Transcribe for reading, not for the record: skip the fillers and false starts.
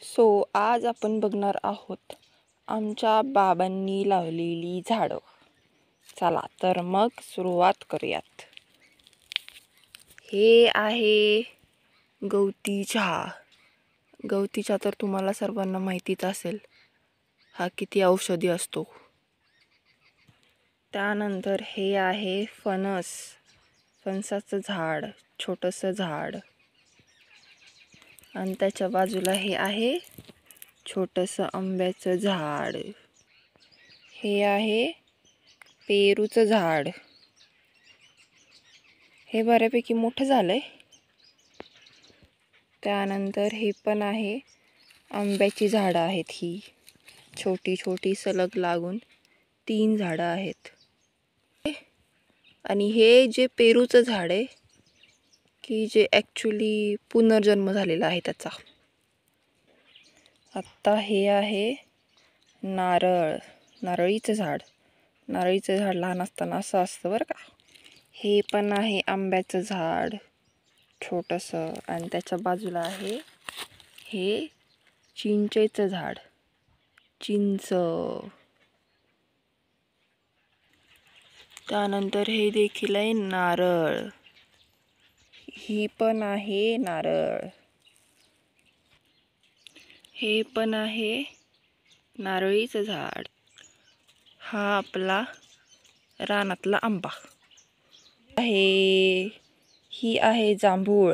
So आज आपण बघणार आहोत आमच्या बाबांनी लावलेली झाडं. चला तर मग सुरुवात करूयात. हे आहे गवती चहा. गवती चहा तर तुम्हाला सर्वांना माहितीच असेल, हा किती औषधी असतो. त्यानंतर हे आहे फणसाचं झाड, छोटंसं झाड. आणि त्याच्या बाजूला हे आहे छोटंसं आंब्याचं झाड. हे आहे पेरूचं झाड. हे बऱ्यापैकी मोठं झालंय. त्यानंतर हे पण आहे आंब्याची झाडं आहेत. ही छोटी छोटी सलग लागून 3 झाडं आहेत. आणि हे जे पेरूचं झाड आहे की जे ॲक्च्युली पुनर्जन्म झालेला आहे त्याचा. आत्ता हे आहे नारळीचं झाड. नारळीचं झाड लहान असताना असं असतं बरं का. हे पण आहे आंब्याचं झाड छोटंसं. आणि त्याच्या बाजूला आहे हे चिंचेचं झाड, चिंच. त्यानंतर हे देखील आहे नारळ. ही पण आहे नारळ. हे पण आहे नारळीचं झाड. हा आपला रानातला आंबा आहे. ही आहे जांभूळ.